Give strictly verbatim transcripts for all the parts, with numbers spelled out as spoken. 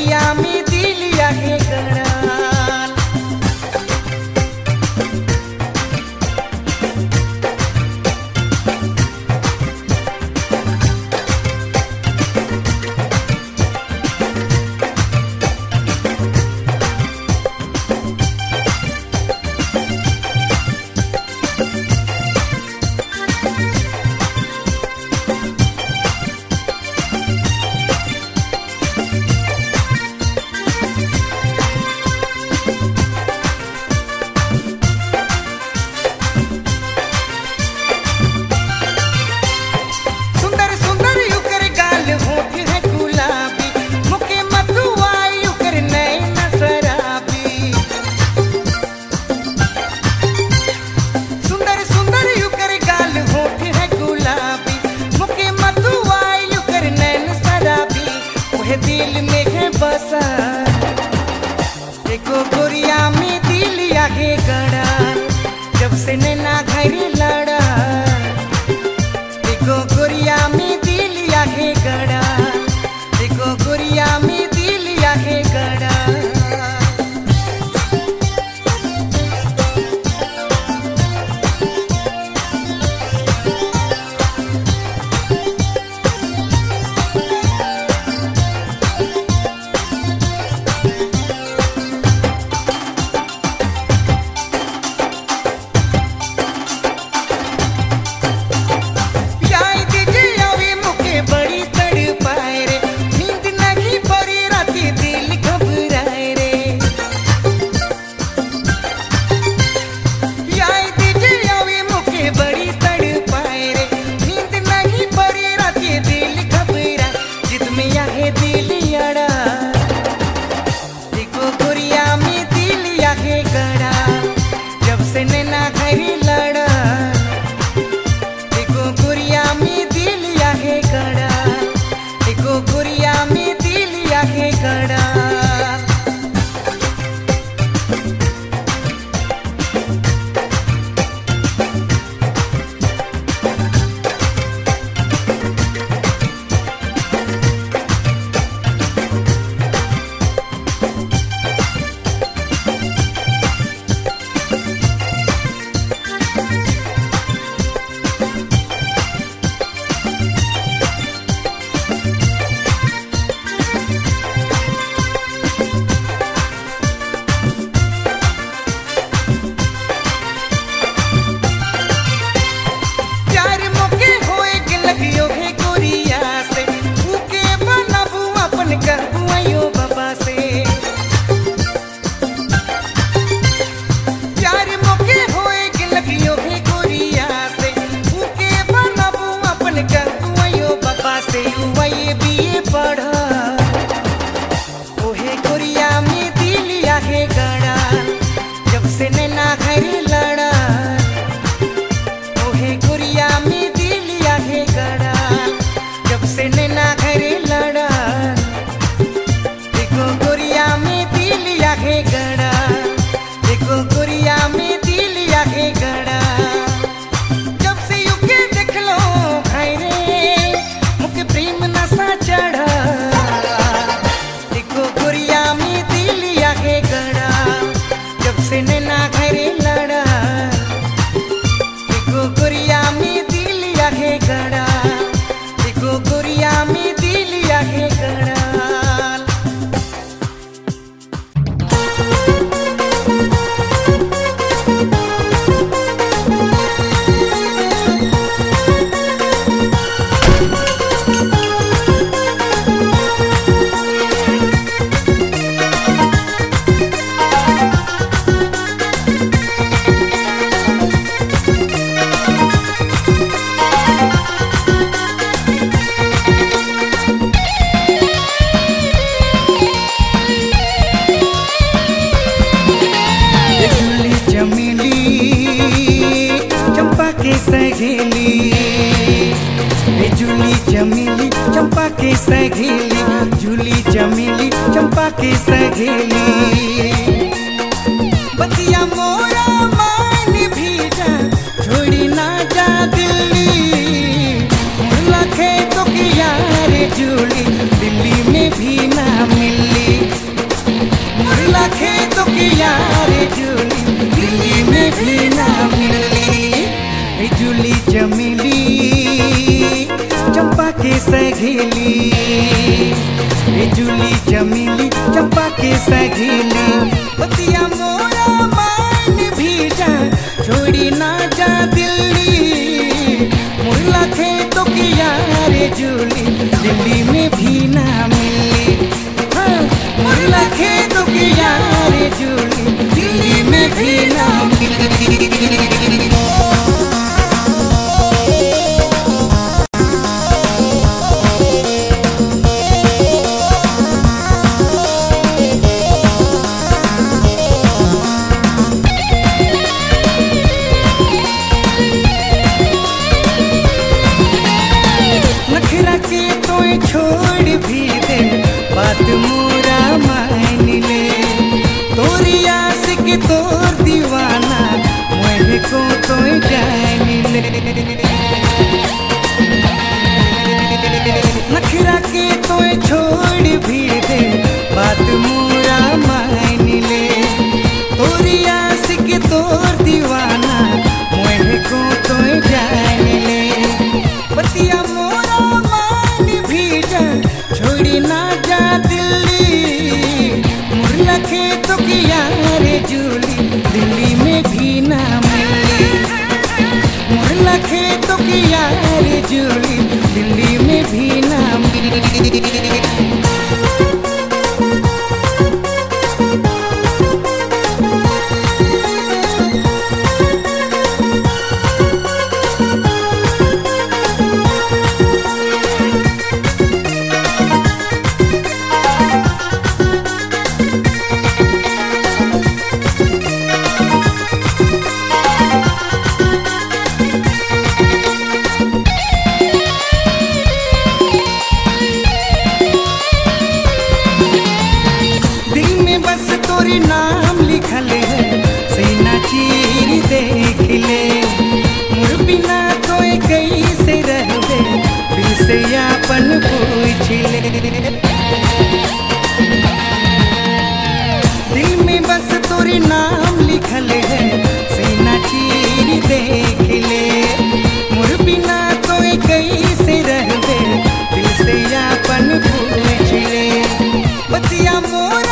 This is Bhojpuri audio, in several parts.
गोरिया में दिलिया है गड़ा। दिल में है बसा देखो गोरिया में दिलिया है गड़ा। जब से नैना घर लड़ा देखो गोरिया में दिलिया है गड़ा। देखो गोरिया में दिलिया है गड़ा। जब से नैना घर लड़ा देखो गोरिया में दिलिया है गड़ा। देखो गोरिया में दिलिया है गड़ा। जब से नैना घर लड़ा ओहे गोरिया में दिलिया है गड़ा। जब से नैना घर लड़ा देखो गोरिया में दिलिया है गड़ा। देखो गोरिया में दिलिया है गड़ा। जब से युगे देख लो भाई रे मुझे प्रेम नशा चढ़ा। देखो गोरिया में दिलिया है गड़ा। जब से नैना घर लड़ा देखो गोरिया में दिलिया है गड़ा। देखो गोरिया में दिलिया है गड़ा। सहेली झूली चमेली चंपा के सहेली। झूली चमेली चंपा के सहेली। बतिया मोरा मान भी जा छोड़ी ना जा दिल्ली। लखे तो कि यार झूली दिल्ली में भी ना मिली। यारे जूली दिल्ली में भी ना मिली। ए जूली चमेली चंपा के सहेली, ए जूली चमेली चंपा के सहेली। बतिया मोरा मान भी जा छोड़ी ना जा दिल्ली, मुरला थे तो किया रे जूली दिल्ली में भी ना मिली। हाँ, मुरला थे तो किया रे जूली दिल्ली में भी ना मिली। छोड़ भी दे बात मोरा मान ले, तोरी आस के तोर दीवाना मुझे को तो जान ले। नखरा के तो छोड़ भी दे बात मोरा मान ले, तोरी आस के तोर दीवाना मुझे को तो जान ले। बतिया मोरा छोड़ी ना जा दिल्ली, मुरला खे तो किया रे जूली दिल्ली में भी ना मिली। मुरला खे तो किया रे जूली दिल्ली में भी ना मिली। नाम लिखल है सीना चीर देख ले, मुर बिना तो कैसे रहबे दिल से अपन पूछ ले। दिल में बस तोरी नाम लिखल है सीना चीर देख ले, मुर बिना तो कैसे रहबे दिल से अपन पूछ ले। बतिया मोरा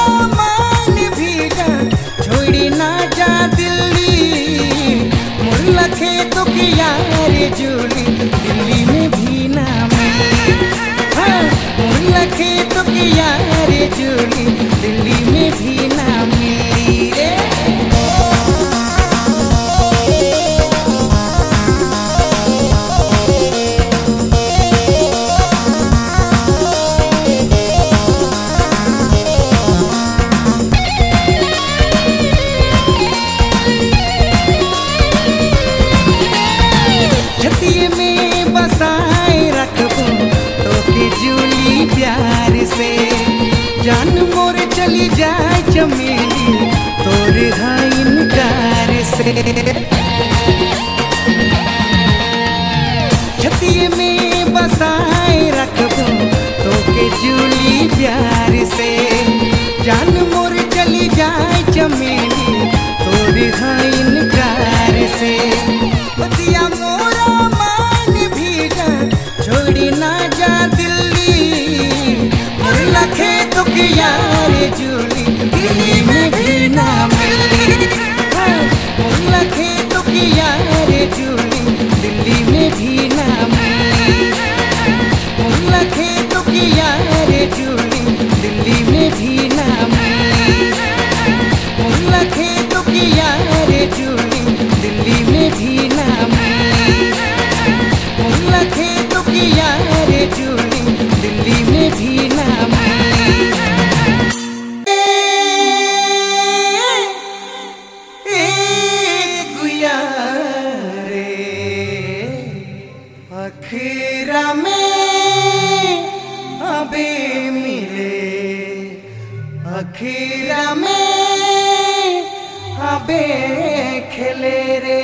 छोड़ी ना जा दिल्ली, मुरला खे तो किया रे जूली दिल्ली में भी ना मिली। हाँ, मुरला खे तो किया रे जूली दिल्ली में भी ना मिली रे। प्यार से जान मोर चली जाए चमेली तोर हाँ इनकार से। छतिए में बसाए रखबो तो के जूली प्यार से, जान मोर चली जाए चमेली तोर हाँ इनकार से। बतिया मोरा मान भी जा छोड़ी ना जा दिल्ली, मुरला खे तो किया रे जूली दिल्ली में भी ना मिली। मुरला खे तो किया रे जूली दिल्ली में भी ना मिली। मुरला खे तो किया रे जूली दिल्ली में भी ना मिली। मुरला खे तो किया रे जूली दिल्ली में भी ना मिली। मुरला खे तो किया रे जूली दिल्ली में भी ना मिली। गुया रे अखीरा में अबे मिले, अखीरा में अबे खेले रे।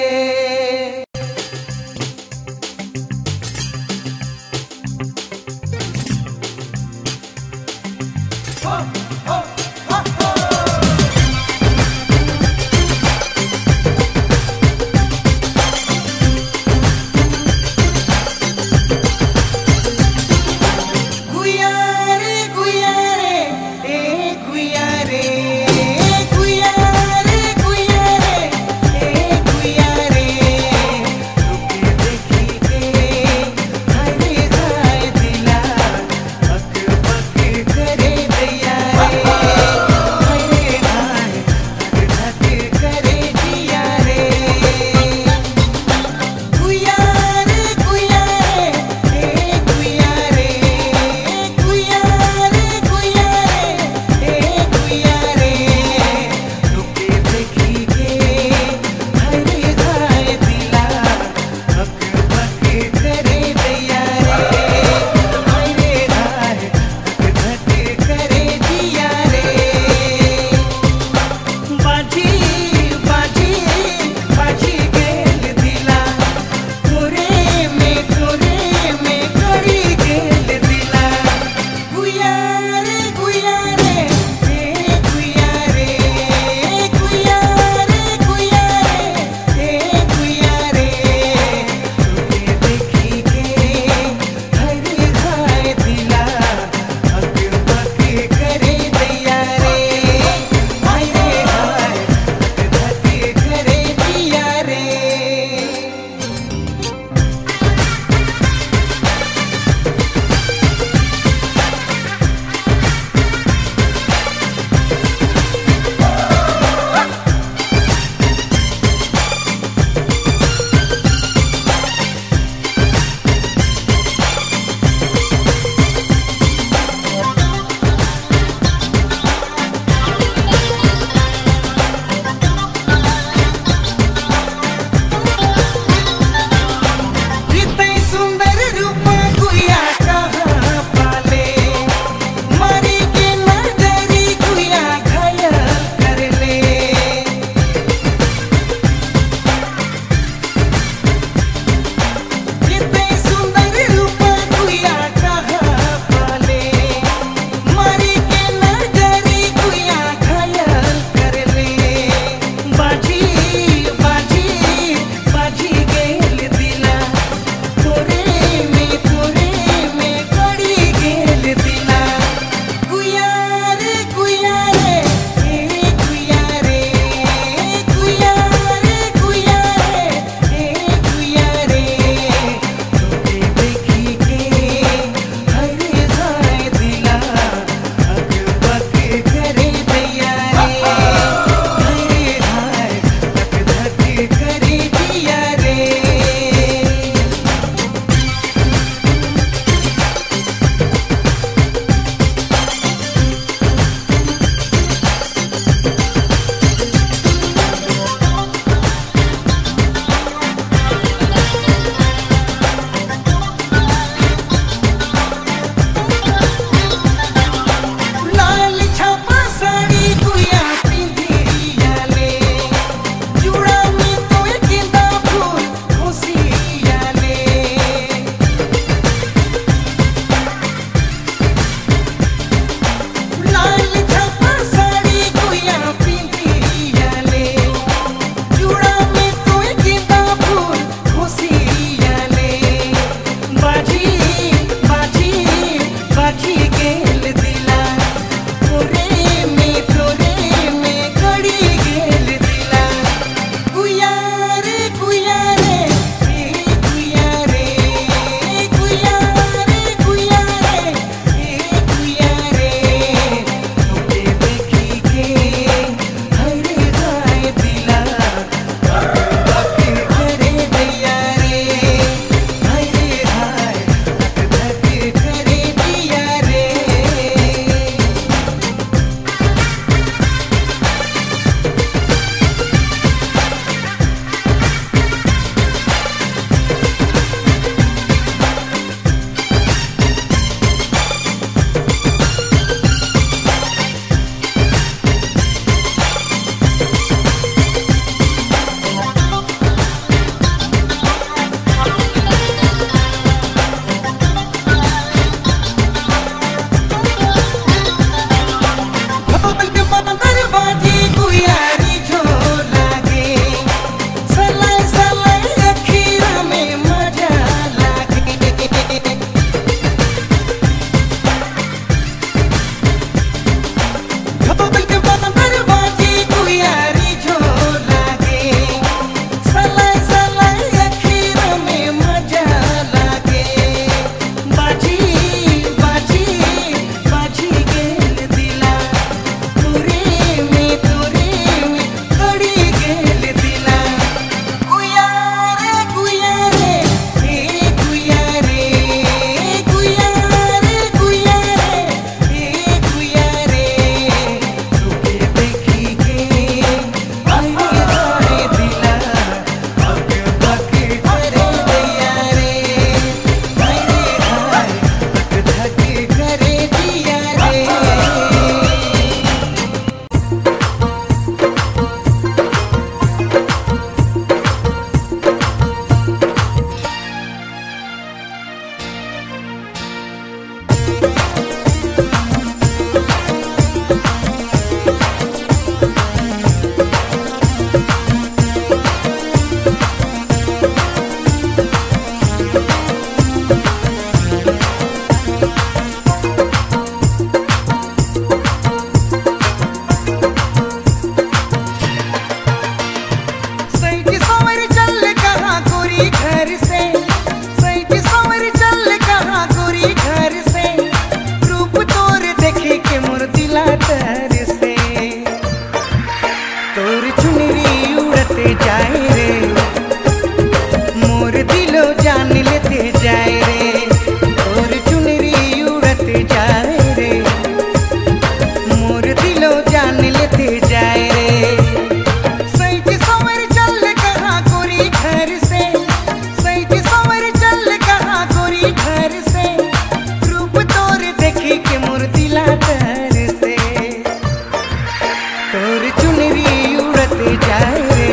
तोर चुनरी उड़ते जाए रे,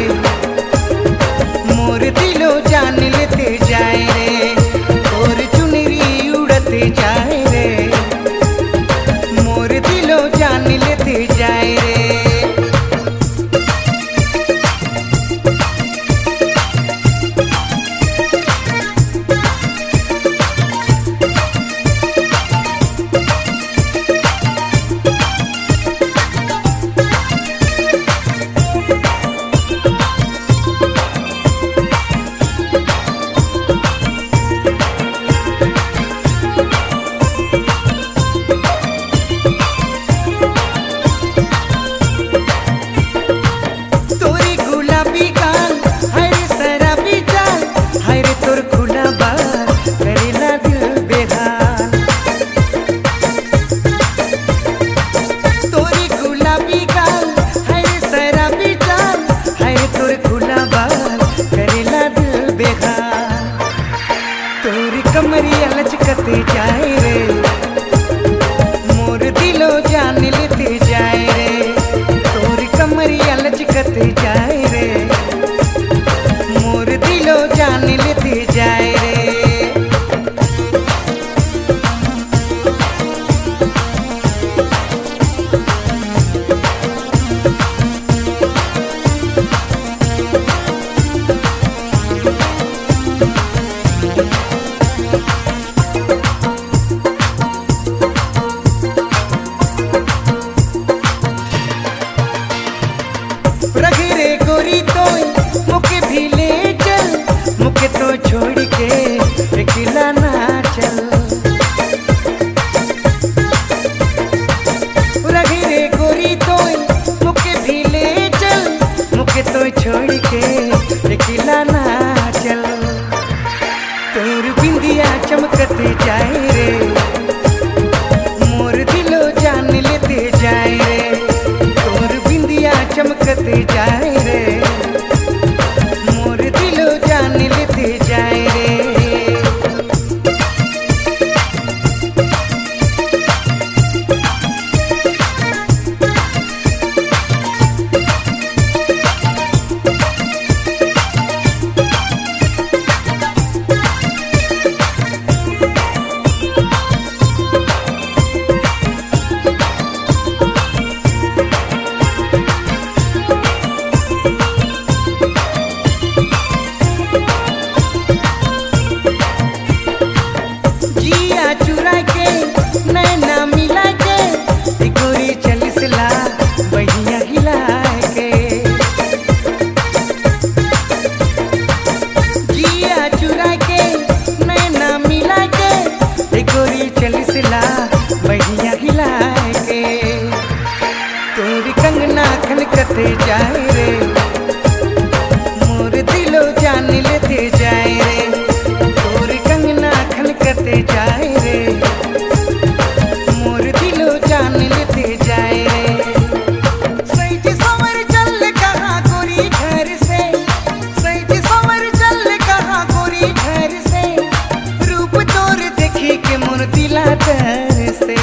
मोर दिलो जान लेते जाए रे। तोर चुनरी उड़ते जाए रे, मोर दिलो जान लेते जाए रे। कमरिया लचकते जाए रे, मोर दिलो जान लेते जाए रे। तोर कमरिया लचकते जाए रे, मोर दिलो जान लेते जाए रे। रगरे गोरी तो मुके भी ले चल, मुके तो छोड़ के अकेला ना चल। रगरे गोरी तो मुके भी ले चल, मुके तो छोड़ के अकेला ना चल। तोर बिंदिया चमकते जाए रे, मोर दिलो जान लेते जाए रे। तोर बिंदिया चमकते जाए रे, मोर दिलो जान लेते जाए रे। तोरी कंगना खनकते जाए रे, मोर दिलो जान लेते जाए रे। तोरी कंगना खनकते जाए रे, मोर दिलो जान लेते जाए रे। सैज सवर चल कहाँ गोरी घर से, सैज सवर चल कहाँ गोरी घर से। रूप तोर देखी के मोर दिला तर से।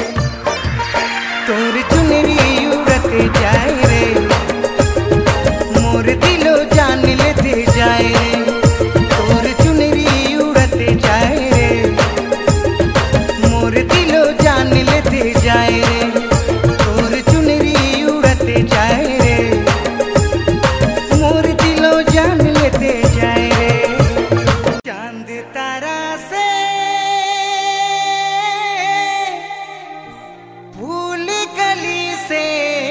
तोर चुनरी उड़ते जाए रे, मोर दिलो जान लेते जाए रे। तोर चुनरी उड़ते जाए रे, मोर दिलो जान लेते जाए रे। तोर चुनरी उड़ते जाए रे, मोर दिलो जान लेते जाए रे। चांद तारा से फूल गली से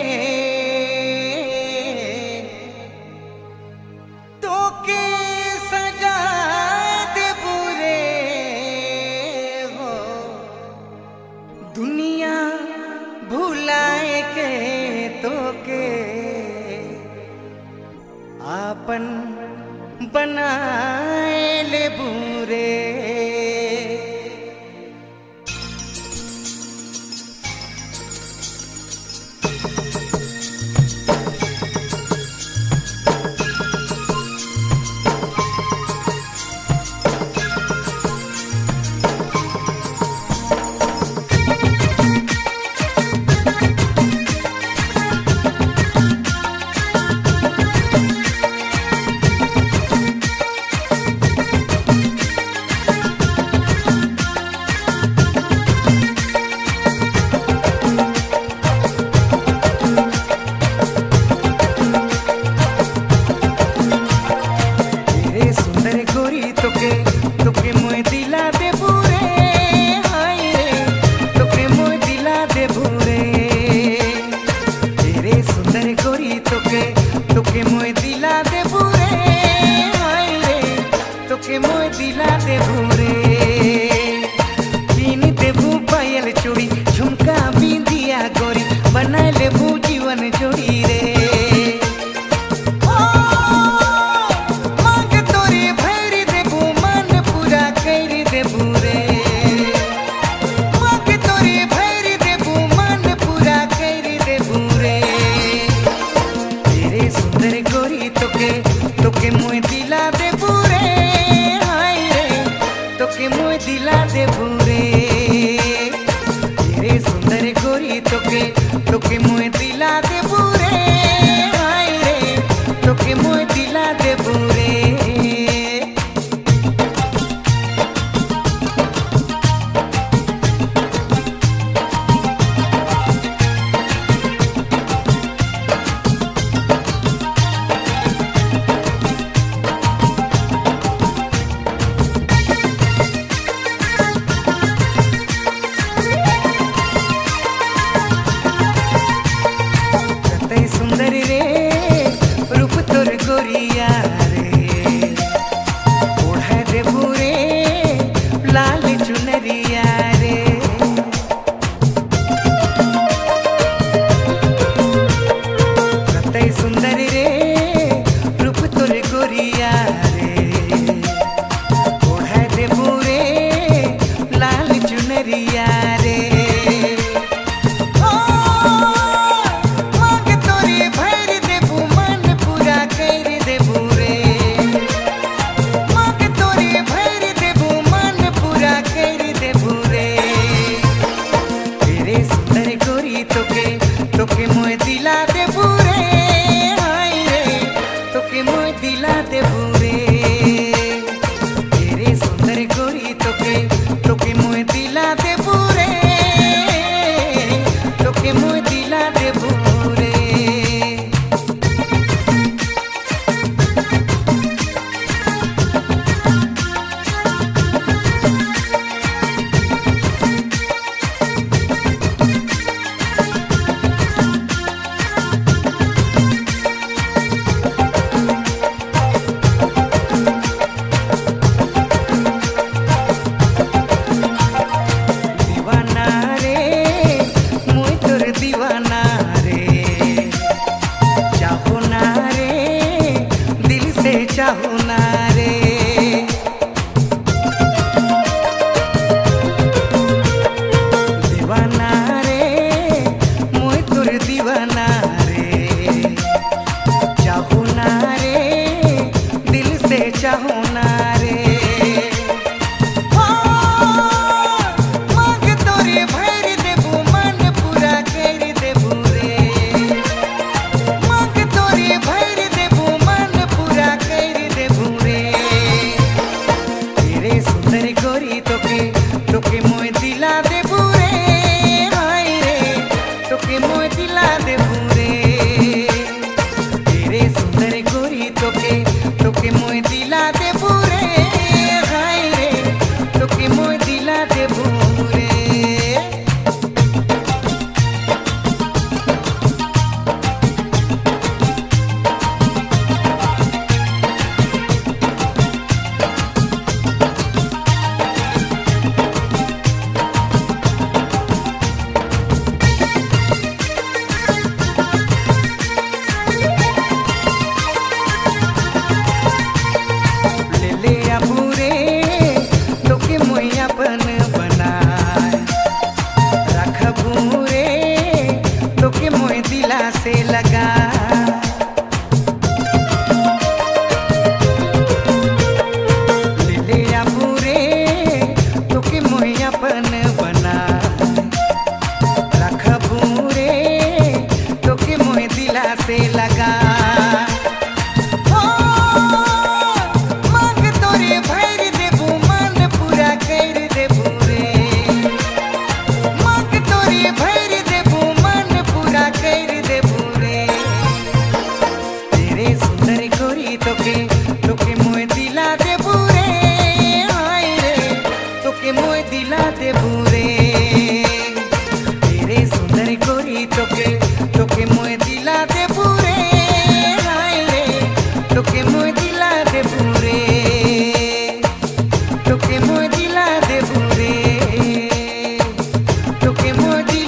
तो के सजा दे बुरे हो। दुनिया भुलाए के तो के आपन बनाए ले बुरे। गोरी तोके तोके मोय दिला दे बुरे हाय रे तोके मोय दिला दे बुरे किन देबू पायल चूड़ी झुमका बिंदिया गोरी बना लेबू जीवन जोड़ी रे मांग तोरी भैरी देबू मन पूरा कर देबू रे मांग तोरी भैरी देबू मन पूरा कर देबू रे तेरे सुंदर गोरी तोके तोके मोय दिला देबू रे हाय रे तोके मोय दिला देबू रे तेरे सुंदर गोरी तोके तोके मोय दिला देबू रे हाय रे तोके मोय दिला देबू रे सुंदर रे रूप तोर गोरिया रे ओढ़ा देबू रे लाल चुनरिया रे कतई सुंदर रे रूप तोर गोरिया रे ओढ़ा देबू रे लाल चुनरिया रे तोके मोय दिला देबू रे हाय रे तोके मोय दिला देबू रे तेरे सुंदर गोरी तोके तोके मोय दिला देबू रे तोके मोय दिला देबू रे दीवाना रे चाहो ना रे दिल से चाहो ना रे दीवाना रे मोय तोर दीवाना रे चाहो ना रे दिल से चाहो ना रे तोके मोय दिला देबू रे हाय रे तोके मोय दिला देबू रे तेरे सुंदर गोरी तोके तोके मोय दिला देबू रे हाय रे तोके मोय दिला देबू रे अपन बनाए रखबू रे तोके मोय दिला से लगा ले ले आबू रे तोके मोय अपन बनाए रखबू रे तोके मोय दिला से लगा तोके तोके मोय दिला देबू रे हाय रे तोके मोय दिला देबू रे तेरे सुंदर गोरी तोके तोके मोय दिला देबू रे। मोजी